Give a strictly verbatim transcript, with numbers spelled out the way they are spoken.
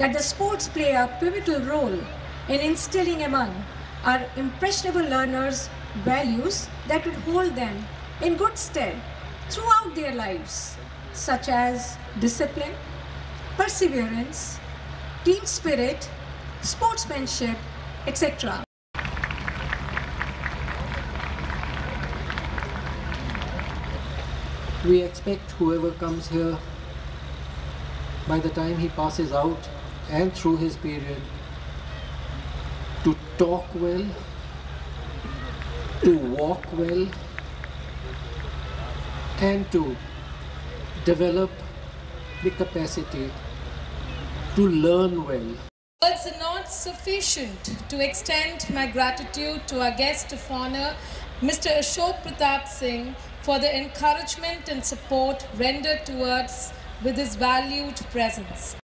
that the sports play a pivotal role in instilling among our impressionable learners values that would hold them in good stead throughout their lives, such as discipline, perseverance, team spirit, sportsmanship, et cetera. We expect whoever comes here, by the time he passes out and through his period, to talk well, to walk well, and to develop the capacity to learn well. Words are not sufficient to extend my gratitude to our guest of honor, Mister Ashok Pratap Singh, for the encouragement and support rendered to us with his valued presence.